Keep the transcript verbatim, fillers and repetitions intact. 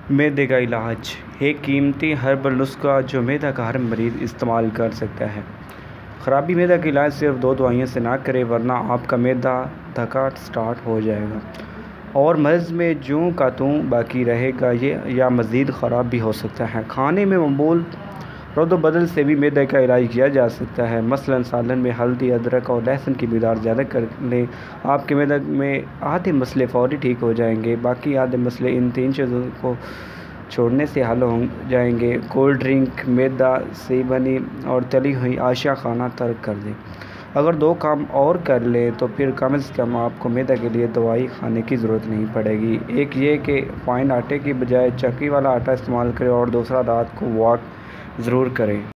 मैदे का इलाज एक कीमती हर्बल नुस्खा जो मैदा का हर मरीज़ इस्तेमाल कर सकता है। ख़राबी मैदा का इलाज सिर्फ दो दवाइयों से ना करें, वरना आपका मैदा धक्का स्टार्ट हो जाएगा और मर्ज़ में जूं का तूं बाकी रहेगा ये या मज़ीद ख़राब भी हो सकता है। खाने में मकबूल रद्द बदल से भी मैदे का इलाज किया जा सकता है। मसलन सालन में हल्दी, अदरक और लहसुन की मिक़दार ज़्यादा कर लें। आपके मैदे में आधे मसले फ़ौरी ठीक हो जाएंगे, बाकी आधे मसले इन तीन चीज़ों को छोड़ने से हल हो जाएंगे। कोल्ड ड्रिंक, मैदा से बनी और तली हुई आशिया खाना तर्क कर दें। अगर दो काम और कर लें तो फिर कम से कम आपको मैदे के लिए दवाई खाने की ज़रूरत नहीं पड़ेगी। एक ये कि फाइन आटे की बजाय चक्की वाला आटा इस्तेमाल करें और दूसरा रात को वॉक ज़रूर करें।